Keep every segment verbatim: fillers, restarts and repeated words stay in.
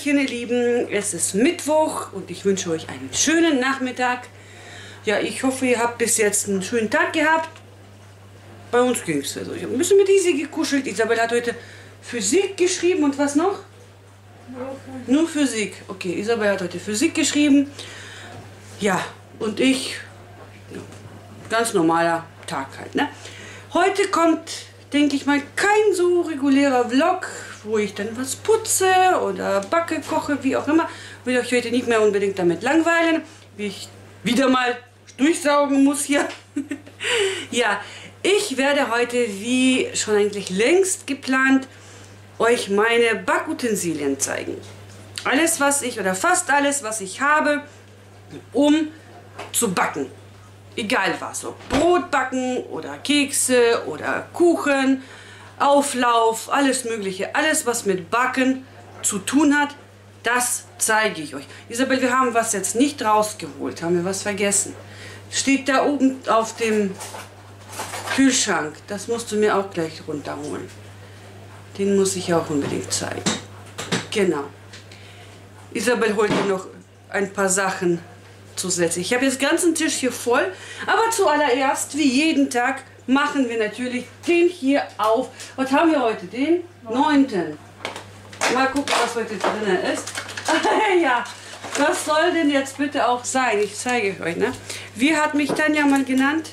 Hallöchen, ihr Lieben, es ist Mittwoch und ich wünsche euch einen schönen Nachmittag. Ja, ich hoffe, ihr habt bis jetzt einen schönen Tag gehabt. Bei uns ging es. Also ich habe ein bisschen mit Isi gekuschelt. Isabel hat heute Physik geschrieben und was noch? Nur, Nur Physik. Okay, Isabel hat heute Physik geschrieben. Ja, und ich, ja, ganz normaler Tag halt, ne? Heute kommt, denke ich mal, kein so regulärer Vlog, wo ich dann was putze oder backe, koche, wie auch immer. Will euch heute nicht mehr unbedingt damit langweilen, wie ich wieder mal durchsaugen muss hier. Ja, ich werde heute, wie schon eigentlich längst geplant, euch meine Backutensilien zeigen. Alles, was ich, oder fast alles, was ich habe, um zu backen. Egal was, ob Brot backen oder Kekse oder Kuchen, Auflauf, alles mögliche. Alles, was mit Backen zu tun hat, das zeige ich euch. Isabel, wir haben was jetzt nicht rausgeholt. Haben wir was vergessen? Steht da oben auf dem Kühlschrank. Das musst du mir auch gleich runterholen. Den muss ich auch unbedingt zeigen. Genau. Isabel holt mir noch ein paar Sachen zusätzlich. Ich habe jetzt den ganzen Tisch hier voll. Aber zuallererst, wie jeden Tag, machen wir natürlich den hier auf. Was haben wir heute? Den neunten Mal gucken, was heute drin ist. Ja, was soll denn jetzt bitte auch sein? Ich zeige euch, ne? Wie hat mich Tanja mal genannt?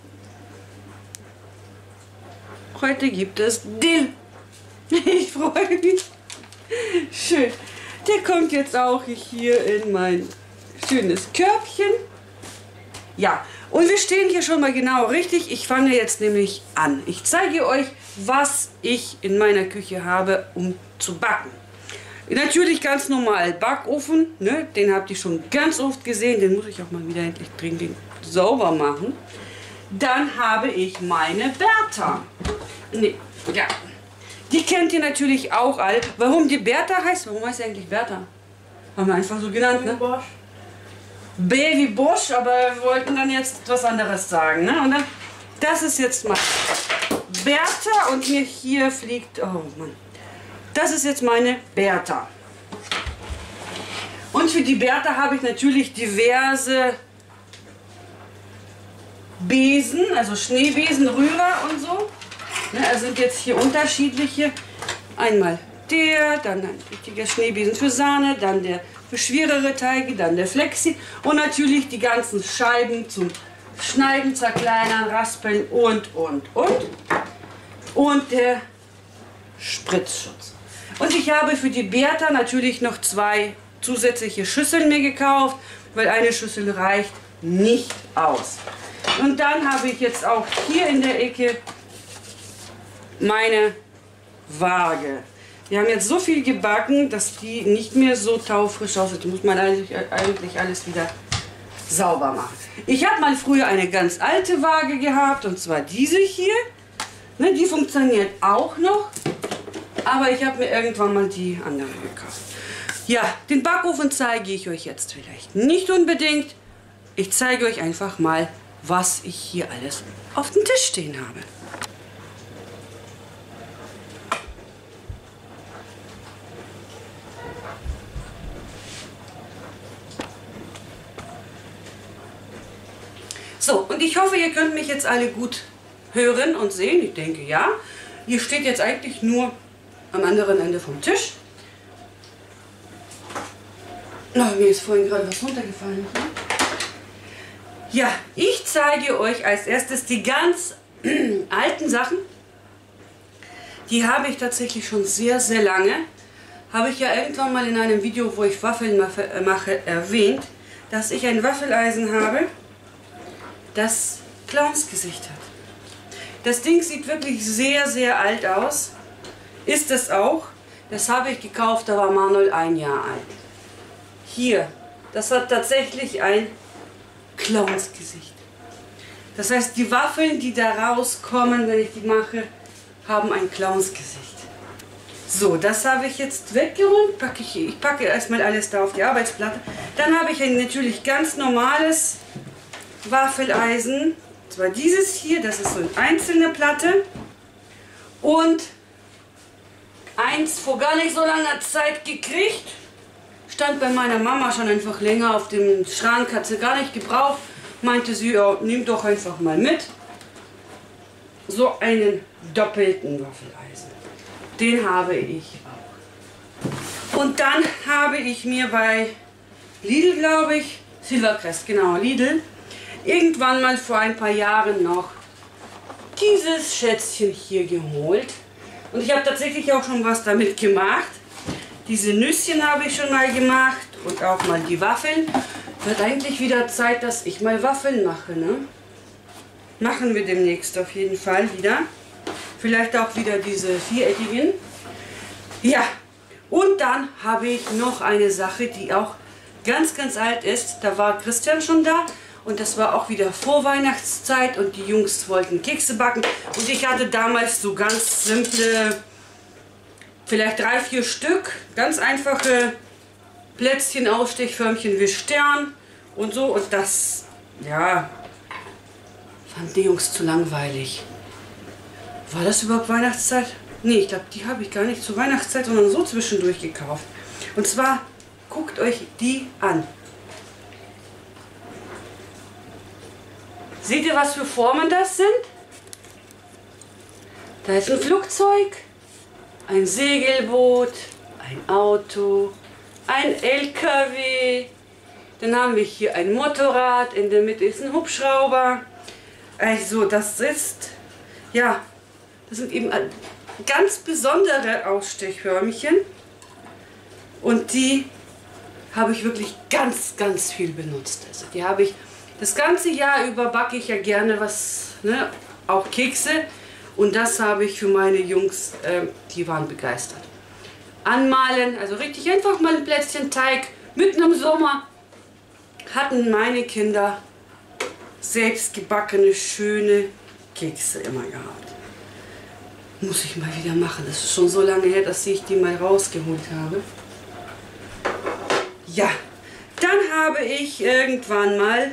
Heute gibt es Dill. Ich freue mich. Schön. Der kommt jetzt auch hier in mein schönes Körbchen. Ja, und wir stehen hier schon mal genau richtig. Ich fange jetzt nämlich an. Ich zeige euch, was ich in meiner Küche habe, um zu backen. Natürlich ganz normal Backofen, ne? Den habt ihr schon ganz oft gesehen. Den muss ich auch mal wieder endlich dringend sauber machen. Dann habe ich meine Bertha. Nee, ja. Die kennt ihr natürlich auch alle. Warum die Bertha heißt? Warum heißt sie eigentlich Bertha? Haben wir einfach so genannt, ne? Bosch. Baby Bosch, aber wir wollten dann jetzt was anderes sagen, ne? Und dann, das ist jetzt mal Bertha und mir hier fliegt, oh Mann. Das ist jetzt meine Bertha. Und für die Bertha habe ich natürlich diverse Besen, also Schneebesen, Rührer und so. Ne, also sind jetzt hier unterschiedliche. Einmal der, dann ein richtiger Schneebesen für Sahne, dann der für schwerere Teige, dann der Flexi und natürlich die ganzen Scheiben zum Schneiden, Zerkleinern, Raspeln und, und, und. Und der Spritzschutz. Und ich habe für die Bertha natürlich noch zwei zusätzliche Schüsseln mir gekauft, weil eine Schüssel reicht nicht aus. Und dann habe ich jetzt auch hier in der Ecke meine Waage. Wir haben jetzt so viel gebacken, dass die nicht mehr so taufrisch aussieht. Da muss man eigentlich, eigentlich alles wieder sauber machen. Ich habe mal früher eine ganz alte Waage gehabt, und zwar diese hier. Ne, die funktioniert auch noch, aber ich habe mir irgendwann mal die andere gekauft. Ja, den Backofen zeige ich euch jetzt vielleicht nicht unbedingt. Ich zeige euch einfach mal, was ich hier alles auf dem Tisch stehen habe. So, und ich hoffe, ihr könnt mich jetzt alle gut hören und sehen. Ich denke, ja. Hier steht jetzt eigentlich nur am anderen Ende vom Tisch. Oh, mir ist vorhin gerade was runtergefallen. Ne? Ja, ich zeige euch als erstes die ganz alten Sachen. Die habe ich tatsächlich schon sehr, sehr lange. Habe ich ja irgendwann mal in einem Video, wo ich Waffeln mache, erwähnt, dass ich ein Waffeleisen habe, das Clownsgesicht hat. Das Ding sieht wirklich sehr, sehr alt aus. Ist es auch. Das habe ich gekauft, da war Manuel ein Jahr alt. Hier, das hat tatsächlich ein Clownsgesicht. Das heißt, die Waffeln, die da rauskommen, wenn ich die mache, haben ein Clownsgesicht. So, das habe ich jetzt weggeräumt. Packe ich, ich packe erstmal alles da auf die Arbeitsplatte. Dann habe ich ein natürlich ganz normales Waffeleisen. Und zwar dieses hier, das ist so eine einzelne Platte. Und eins vor gar nicht so langer Zeit gekriegt. stand bei meiner Mama schon einfach länger auf dem Schrank, hat sie gar nicht gebraucht. Meinte sie, ja, nimm doch einfach mal mit. So einen doppelten Waffeleisen. Den habe ich auch. Und dann habe ich mir bei Lidl, glaube ich, Silvercrest, genau, Lidl, irgendwann mal vor ein paar Jahren noch dieses Schätzchen hier geholt. Und ich habe tatsächlich auch schon was damit gemacht. Diese Nüsschen habe ich schon mal gemacht und auch mal die Waffeln. Wird eigentlich wieder Zeit, dass ich mal Waffeln mache, ne? Machen wir demnächst auf jeden Fall wieder. Vielleicht auch wieder diese viereckigen. Ja, und dann habe ich noch eine Sache, die auch ganz, ganz alt ist. Da war Christian schon da und das war auch wieder Vorweihnachtszeit und die Jungs wollten Kekse backen. Und ich hatte damals so ganz simple, vielleicht drei, vier Stück, ganz einfache Plätzchen, Ausstechförmchen wie Stern und so. Und das, ja, fand die Jungs zu langweilig. War das überhaupt Weihnachtszeit? Nee, ich glaube, die habe ich gar nicht zur Weihnachtszeit, sondern so zwischendurch gekauft. Und zwar, guckt euch die an. Seht ihr, was für Formen das sind? Da ist ein Flugzeug, ein Segelboot, ein Auto, ein L K W. Dann haben wir hier ein Motorrad, in der Mitte ist ein Hubschrauber. Also das ist, ja, das sind eben ganz besondere Ausstechförmchen. Und die habe ich wirklich ganz, ganz viel benutzt. Also die habe ich das ganze Jahr über, backe ich ja gerne was, ne, auch Kekse. Und das habe ich für meine Jungs, äh, die waren begeistert. Anmalen, also richtig einfach mal ein Plätzchen Teig. Mitten im Sommer hatten meine Kinder selbst gebackene, schöne Kekse immer gehabt. Muss ich mal wieder machen. Das ist schon so lange her, dass ich die mal rausgeholt habe. Ja, dann habe ich irgendwann mal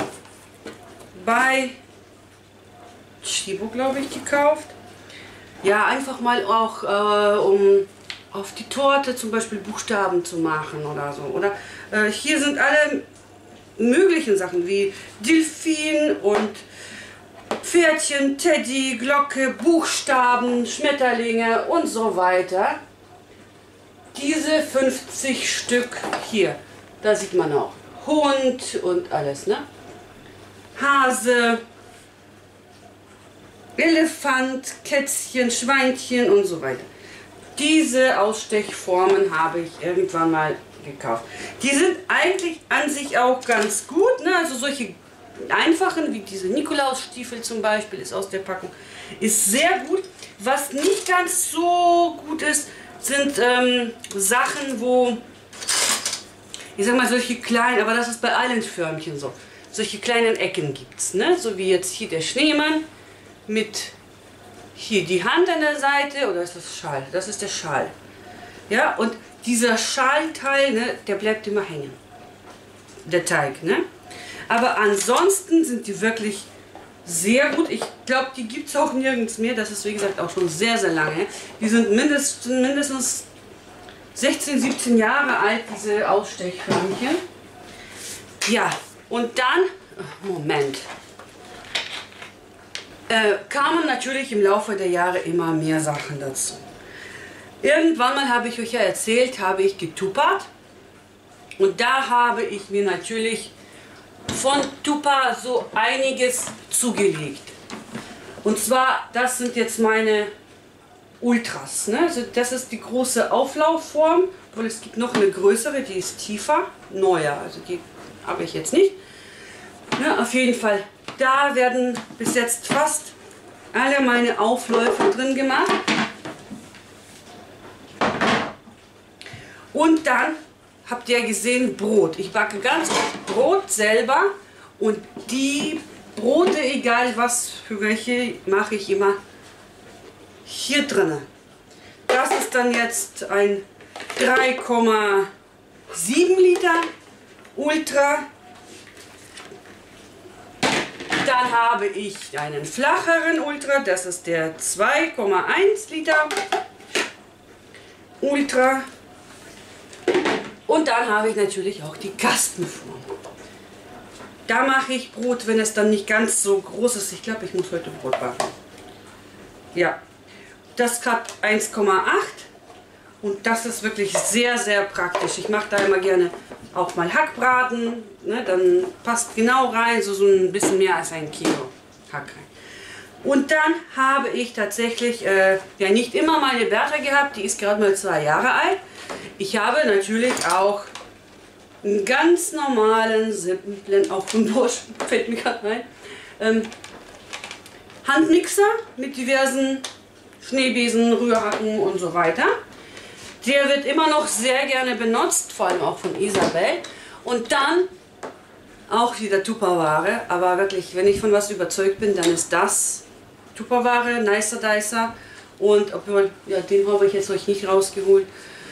bei Chibo, glaube ich, gekauft. Ja, einfach mal auch, äh, um auf die Torte zum Beispiel Buchstaben zu machen oder so. Oder äh, hier sind alle möglichen Sachen wie Delfin und Pferdchen, Teddy, Glocke, Buchstaben, Schmetterlinge und so weiter. Diese fünfzig Stück hier, da sieht man auch Hund und alles, ne? Hase, Elefant, Kätzchen, Schweinchen und so weiter. Diese Ausstechformen habe ich irgendwann mal gekauft. Die sind eigentlich an sich auch ganz gut, ne? Also solche einfachen, wie diese Nikolausstiefel zum Beispiel, ist aus der Packung, ist sehr gut. Was nicht ganz so gut ist, sind ähm, Sachen, wo, ich sag mal, solche kleinen, aber das ist bei allen Förmchen so, solche kleinen Ecken gibt es, ne? So wie jetzt hier der Schneemann mit hier die Hand an der Seite, oder ist das Schal? Das ist der Schal. Ja, und dieser Schalteil, ne, der bleibt immer hängen. Der Teig, ne? Aber ansonsten sind die wirklich sehr gut. Ich glaube, die gibt es auch nirgends mehr. Das ist, wie gesagt, auch schon sehr, sehr lange. Die sind mindestens, mindestens sechzehn, siebzehn Jahre alt, diese Ausstechförmchen. Ja, und dann, Moment, äh, kamen natürlich im Laufe der Jahre immer mehr Sachen dazu. Irgendwann mal, habe ich euch ja erzählt, habe ich getuppert. Und da habe ich mir natürlich von Tupper so einiges zugelegt. Und zwar, das sind jetzt meine Ultras. Ne? Also das ist die große Auflaufform, obwohl es gibt noch eine größere, die ist tiefer, neuer. Also die habe ich jetzt nicht. Ne? Auf jeden Fall, da werden bis jetzt fast alle meine Aufläufe drin gemacht. Und dann habt ihr gesehen, Brot. Ich backe ganz oft Brot selber und die Brote, egal was für welche, mache ich immer hier drin. Das ist dann jetzt ein drei Komma sieben Liter Ultra. Dann habe ich einen flacheren Ultra, das ist der zwei Komma eins Liter Ultra. Und dann habe ich natürlich auch die Kastenform. Da mache ich Brot, wenn es dann nicht ganz so groß ist. Ich glaube, ich muss heute Brot backen. Ja, das hat eins Komma acht und das ist wirklich sehr, sehr praktisch. Ich mache da immer gerne auch mal Hackbraten, ne, dann passt genau rein, so, so ein bisschen mehr als ein Kilo Hack rein. Und dann habe ich tatsächlich äh, ja nicht immer meine Bertha gehabt, die ist gerade mal zwei Jahre alt. Ich habe natürlich auch einen ganz normalen, simplen, auch von Bosch, fällt mir gerade ein, ähm, Handmixer mit diversen Schneebesen, Rührhacken und so weiter. Der wird immer noch sehr gerne benutzt, vor allem auch von Isabel. Und dann auch wieder Tupperware, aber wirklich, wenn ich von was überzeugt bin, dann ist das Tupperware, Nicer Dicer. Und obwohl, ja, den habe ich jetzt euch nicht rausgeholt.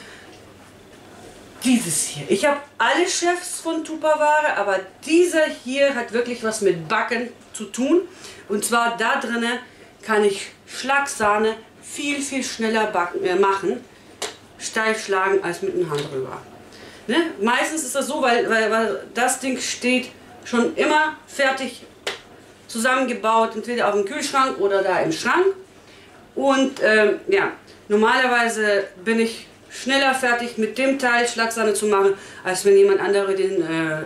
Dieses hier. Ich habe alle Chefs von Tupperware, aber dieser hier hat wirklich was mit Backen zu tun. Und zwar da drinnen kann ich Schlagsahne viel, viel schneller backen, äh, machen, steif schlagen als mit einem Handrührer. Ne? Meistens ist das so, weil, weil, weil das Ding steht schon immer fertig zusammengebaut, entweder auf dem Kühlschrank oder da im Schrank. Und ähm, ja, normalerweise bin ich schneller fertig mit dem Teil Schlagsahne zu machen, als wenn jemand andere den äh,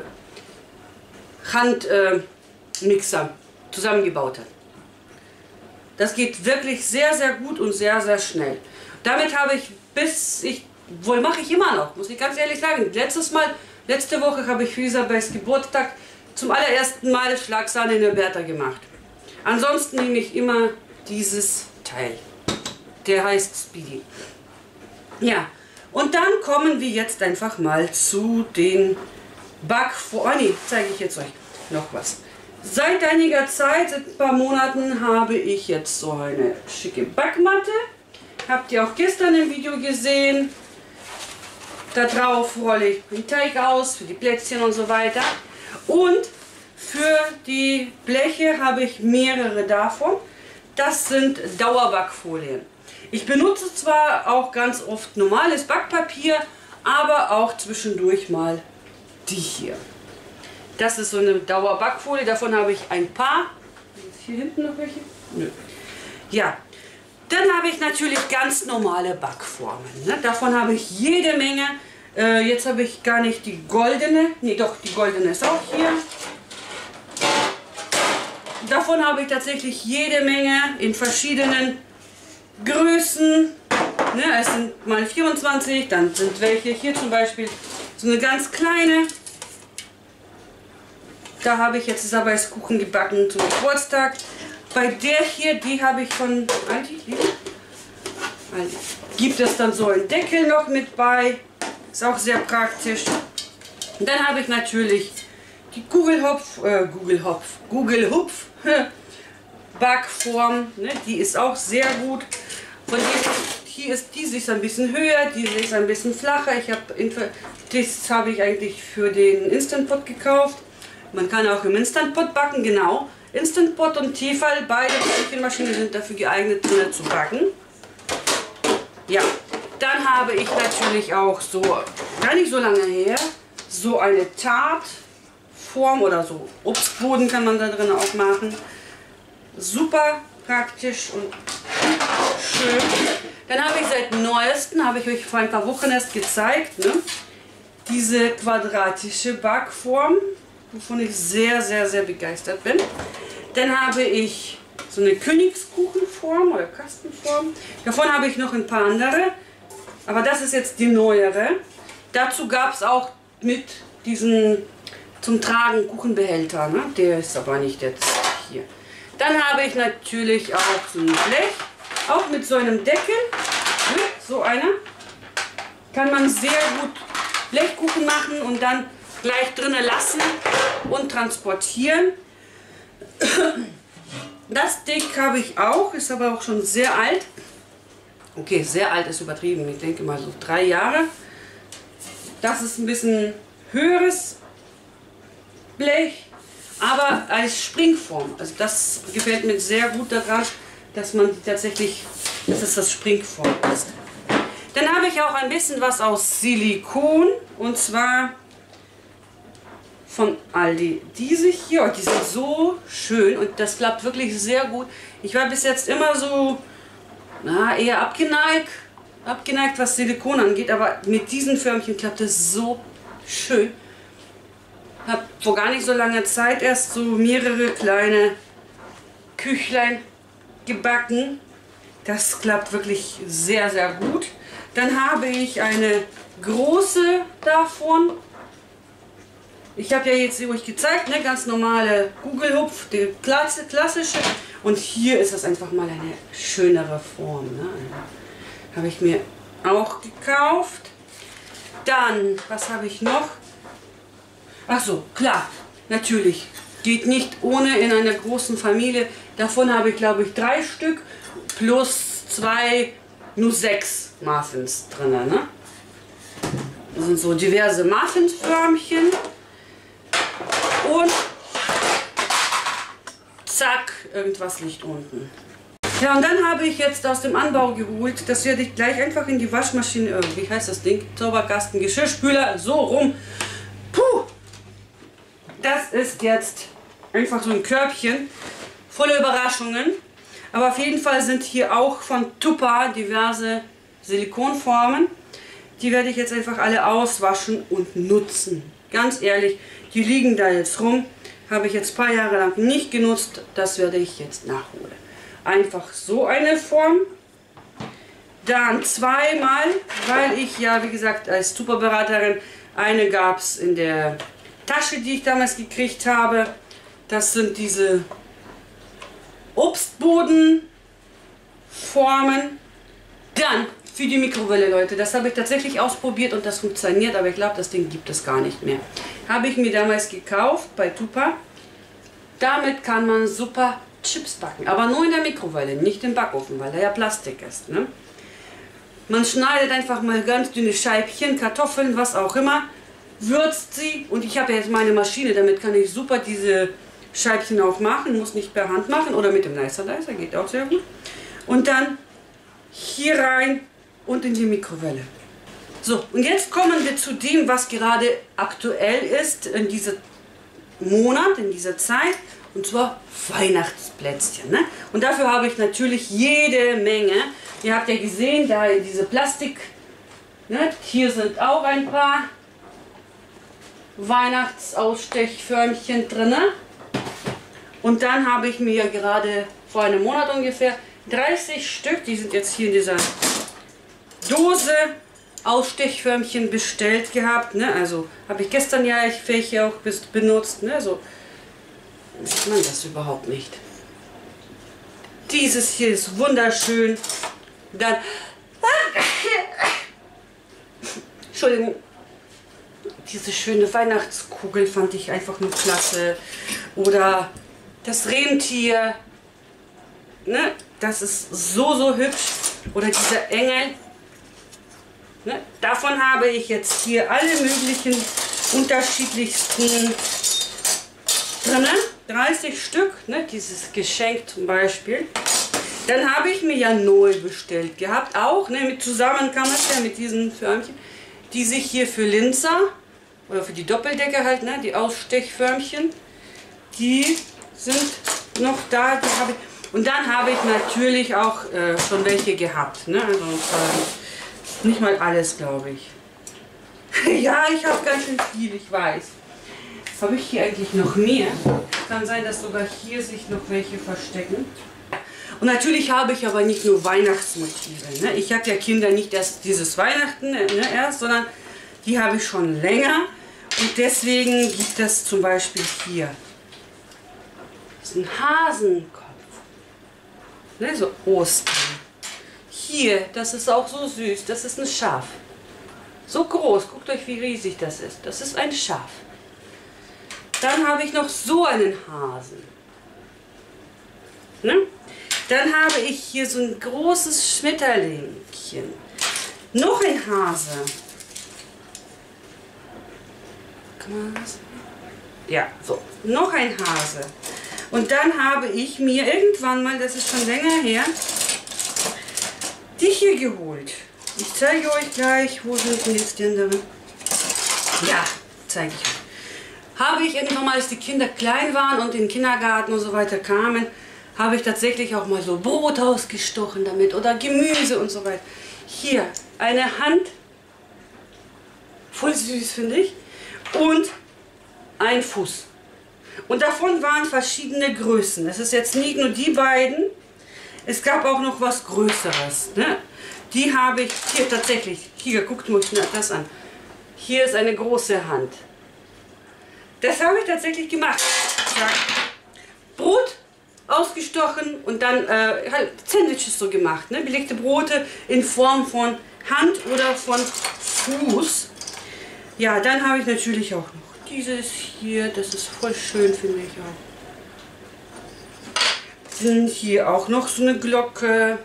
Handmixer äh, zusammengebaut hat. Das geht wirklich sehr, sehr gut und sehr, sehr schnell. Damit habe ich bis ich, wohl mache ich immer noch, muss ich ganz ehrlich sagen. Letztes Mal, letzte Woche habe ich für Isabels Geburtstag zum allerersten Mal Schlagsahne in der Bertha gemacht. Ansonsten nehme ich immer dieses Teil. Der heißt Speedy. Ja, und dann kommen wir jetzt einfach mal zu den Backformen. Oh nee, zeige ich jetzt euch noch was. Seit einiger Zeit, seit ein paar Monaten, habe ich jetzt so eine schicke Backmatte. Habt ihr auch gestern im Video gesehen. Da drauf rolle ich den Teig aus für die Plätzchen und so weiter. Und für die Bleche habe ich mehrere davon. Das sind Dauerbackfolien. Ich benutze zwar auch ganz oft normales Backpapier, aber auch zwischendurch mal die hier. Das ist so eine Dauerbackfolie, davon habe ich ein paar. Ist hier hinten noch welche? Nö. Ja, dann habe ich natürlich ganz normale Backformen. Ne? Davon habe ich jede Menge. Äh, jetzt habe ich gar nicht die goldene. Ne, doch, die goldene ist auch hier. Davon habe ich tatsächlich jede Menge in verschiedenen Größen. Ne? Es sind mal vierundzwanzig, dann sind welche hier zum Beispiel so eine ganz kleine. Da habe ich jetzt Isabels Kuchen gebacken zum Geburtstag. Bei der hier, die habe ich von Aldi. Aldi. Gibt es dann so einen Deckel noch mit bei. Ist auch sehr praktisch. Und dann habe ich natürlich die Kugelhopf, äh, Kugelhopf, Kugelhupf Backform. Ne? Die ist auch sehr gut. Von dem, hier ist diese ist ein bisschen höher, diese ist ein bisschen flacher. Ich habe das habe ich eigentlich für den Instant Pot gekauft. Man kann auch im Instant Pot backen, genau. Instant Pot und Tefal, beide Küchenmaschinen sind dafür geeignet, drinnen zu backen. Ja, dann habe ich natürlich auch so, gar nicht so lange her, so eine Tartform oder so Obstboden kann man da drin auch machen. Super praktisch und schön. Dann habe ich seit neuestem, habe ich euch vor ein paar Wochen erst gezeigt, ne, diese quadratische Backform, wovon ich sehr, sehr, sehr begeistert bin. Dann habe ich so eine Königskuchenform oder Kastenform. Davon habe ich noch ein paar andere, aber das ist jetzt die neuere. Dazu gab es auch mit diesen zum Tragen Kuchenbehälter, ne? Der ist aber nicht jetzt hier. Dann habe ich natürlich auch so ein Blech, auch mit so einem Deckel, ne? So einer. Kann man sehr gut Blechkuchen machen und dann gleich drinnen lassen und transportieren. Das Ding habe ich auch, ist aber auch schon sehr alt. Okay, sehr alt ist übertrieben, ich denke mal so drei Jahre. Das ist ein bisschen höheres Blech, aber als Springform. Also das gefällt mir sehr gut daran, dass man tatsächlich, dass es das Springform ist. Dann habe ich auch ein bisschen was aus Silikon. Und zwar von Aldi. Diese hier, oh, die sind so schön und das klappt wirklich sehr gut. Ich war bis jetzt immer so, na, eher abgeneigt, abgeneigt, was Silikon angeht. Aber mit diesen Förmchen klappt es so schön. Habe vor gar nicht so langer Zeit erst so mehrere kleine Küchlein gebacken. Das klappt wirklich sehr, sehr gut. Dann habe ich eine große davon. Ich habe ja jetzt euch gezeigt, ne, ganz normale Kugelhupf, die klassische. Und hier ist das einfach mal eine schönere Form. Ne? Habe ich mir auch gekauft. Dann, was habe ich noch? Ach so, klar, natürlich. Geht nicht ohne in einer großen Familie. Davon habe ich, glaube ich, drei Stück plus zwei, nur sechs Muffins drin. Ne? Das sind so diverse Muffinförmchen. Und zack, irgendwas liegt unten. Ja, und dann habe ich jetzt aus dem Anbau geholt, das werde ich gleich einfach in die Waschmaschine, äh, wie heißt das Ding? Zauberkasten, Geschirrspüler, so rum. Puh! Das ist jetzt einfach so ein Körbchen, voller Überraschungen. Aber auf jeden Fall sind hier auch von Tupper diverse Silikonformen. Die werde ich jetzt einfach alle auswaschen und nutzen. Ganz ehrlich, die liegen da jetzt rum. Habe ich jetzt ein paar Jahre lang nicht genutzt. Das werde ich jetzt nachholen. Einfach so eine Form. Dann zweimal, weil ich ja, wie gesagt, als Tupper-Beraterin, eine gab es in der Tasche, die ich damals gekriegt habe. Das sind diese Obstbodenformen. Dann für die Mikrowelle, Leute. Das habe ich tatsächlich ausprobiert und das funktioniert, aber ich glaube, das Ding gibt es gar nicht mehr. Habe ich mir damals gekauft bei Tupper. Damit kann man super Chips backen, aber nur in der Mikrowelle, nicht im Backofen, weil da ja Plastik ist. Ne? Man schneidet einfach mal ganz dünne Scheibchen, Kartoffeln, was auch immer, würzt sie und ich habe jetzt meine Maschine, damit kann ich super diese Scheibchen auch machen, muss nicht per Hand machen oder mit dem Nicer Dicer, geht auch sehr gut. Und dann hier rein und in die Mikrowelle. So, und jetzt kommen wir zu dem, was gerade aktuell ist in diesem Monat, in dieser Zeit, und zwar Weihnachtsplätzchen. Ne? Und dafür habe ich natürlich jede Menge. Ihr habt ja gesehen, da diese Plastik, ne? Hier sind auch ein paar Weihnachtsausstechförmchen drin. Und dann habe ich mir gerade vor einem Monat ungefähr dreißig Stück, die sind jetzt hier in dieser Dose, Ausstechförmchen bestellt gehabt. Ne? Also habe ich gestern ja welche auch benutzt. Ne? So sieht man das überhaupt nicht. Dieses hier ist wunderschön. Dann, Entschuldigung, diese schöne Weihnachtskugel fand ich einfach nur klasse. Oder das Rentier. Ne? Das ist so, so hübsch. Oder dieser Engel. Ne? Davon habe ich jetzt hier alle möglichen unterschiedlichsten drin. dreißig Stück, ne? Dieses Geschenk zum Beispiel. Dann habe ich mir ja neu bestellt gehabt. Auch ne? mit zusammen kann man es ja mit diesen Förmchen, die sich hier für Linzer oder für die Doppeldecker halt, ne? Die Ausstechförmchen, die sind noch da. Die habe ich. Und dann habe ich natürlich auch äh, schon welche gehabt. Ne? Also, äh, nicht mal alles, glaube ich. Ja, ich habe ganz schön viel, ich weiß. Habe ich hier eigentlich noch mehr? Kann sein, dass sogar hier sich noch welche verstecken. Und natürlich habe ich aber nicht nur Weihnachtsmotive. Ne? Ich habe ja Kinder nicht erst dieses Weihnachten ne, erst, sondern die habe ich schon länger. Und deswegen gibt es zum Beispiel hier. Das ist ein Hasenkopf. Ne, so Ostern. Hier, das ist auch so süß. Das ist ein Schaf. So groß. Guckt euch, wie riesig das ist. Das ist ein Schaf. Dann habe ich noch so einen Hasen. Ne? Dann habe ich hier so ein großes Schmetterlingchen. Noch ein Hase. Kann man das? Ja, so. Noch ein Hase. Und dann habe ich mir irgendwann mal, das ist schon länger her, die hier geholt. Ich zeige euch gleich, wo sind denn jetzt die anderen? Ja, zeige ich euch. Habe ich irgendwann mal, als die Kinder klein waren und in den Kindergarten und so weiter kamen, habe ich tatsächlich auch mal so Brot ausgestochen damit oder Gemüse und so weiter. Hier eine Hand, voll süß finde ich, und ein Fuß. Und davon waren verschiedene Größen. Das ist jetzt nicht nur die beiden, es gab auch noch was Größeres. Ne? Die habe ich hier tatsächlich, hier, guckt euch das an. Hier ist eine große Hand. Das habe ich tatsächlich gemacht. Ja. Brot ausgestochen und dann äh, halt Sandwiches so gemacht. Ne? Belegte Brote in Form von Hand oder von Fuß. Ja, dann habe ich natürlich auch noch dieses hier. Das ist voll schön, finde ich auch. Sind hier auch noch so eine Glocke.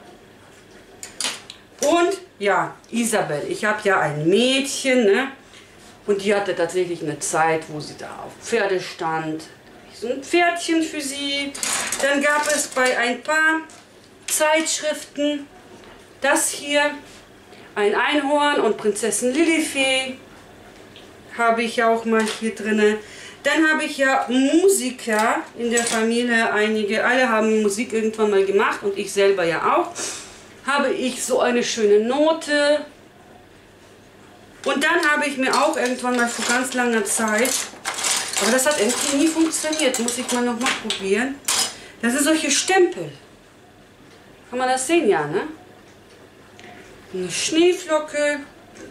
Und ja, Isabel. Ich habe ja ein Mädchen, ne? Und die hatte tatsächlich eine Zeit, wo sie da auf Pferde stand. So ein Pferdchen für sie. Dann gab es bei ein paar Zeitschriften das hier, ein Einhorn und Prinzessin Lilifee. Habe ich auch mal hier drin. Dann habe ich ja Musiker in der Familie, einige, alle haben Musik irgendwann mal gemacht und ich selber ja auch. Habe ich so eine schöne Note. Und dann habe ich mir auch irgendwann mal vor ganz langer Zeit, aber das hat irgendwie nie funktioniert, muss ich mal noch mal probieren. Das sind solche Stempel. Kann man das sehen? Ja, ne? Eine Schneeflocke.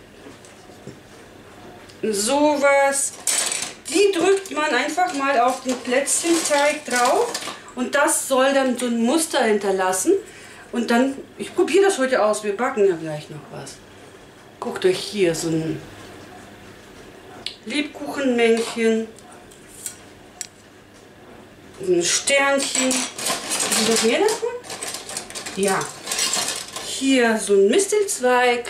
Sowas. Die drückt man einfach mal auf den Plätzchenteig drauf und das soll dann so ein Muster hinterlassen. Und dann, ich probiere das heute aus, wir backen ja gleich noch was. Guckt euch hier so ein Lebkuchenmännchen, ein Sternchen. Ist das mehr davon? Ja. Hier so ein Mistelzweig.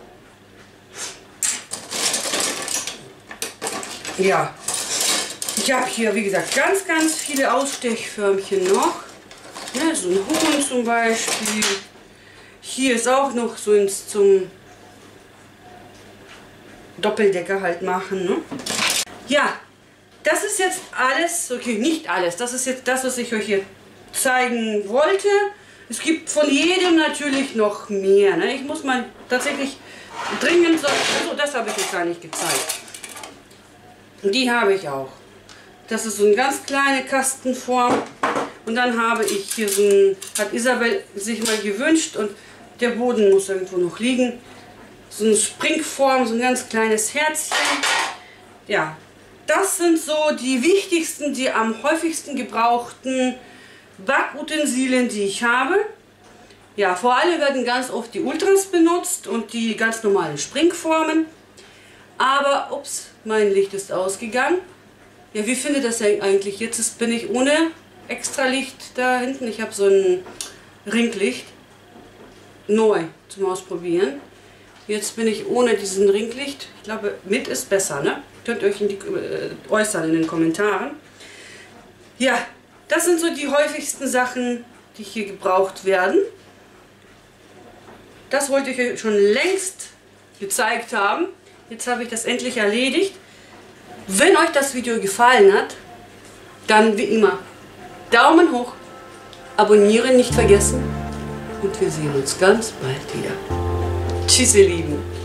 Ja. Ich habe hier, wie gesagt, ganz, ganz viele Ausstechförmchen noch. Ne, so ein Huhn zum Beispiel. Hier ist auch noch so ins zum Doppeldecker halt machen. Ne? Ja, das ist jetzt alles, okay, nicht alles, das ist jetzt das, was ich euch hier zeigen wollte. Es gibt von jedem natürlich noch mehr. Ne? Ich muss mal tatsächlich dringend so, also das habe ich jetzt gar nicht gezeigt. Die habe ich auch. Das ist so eine ganz kleine Kastenform. Und dann habe ich hier so ein, hat Isabel sich mal gewünscht und der Boden muss irgendwo noch liegen. So eine Springform, so ein ganz kleines Herzchen. Ja, das sind so die wichtigsten, die am häufigsten gebrauchten Backutensilien, die ich habe. Ja, vor allem werden ganz oft die Ultras benutzt und die ganz normalen Springformen. Aber, ups, mein Licht ist ausgegangen. Ja, wie findet das eigentlich? Jetzt ist, bin ich ohne extra Licht da hinten. Ich habe so ein Ringlicht. Neu zum Ausprobieren. Jetzt bin ich ohne diesen Ringlicht. Ich glaube, mit ist besser, ne? Könnt ihr euch in die, äh, äußern in den Kommentaren. Ja, das sind so die häufigsten Sachen, die hier gebraucht werden. Das wollte ich euch schon längst gezeigt haben. Jetzt habe ich das endlich erledigt. Wenn euch das Video gefallen hat, dann wie immer Daumen hoch, abonnieren nicht vergessen und wir sehen uns ganz bald wieder. Tschüss ihr Lieben.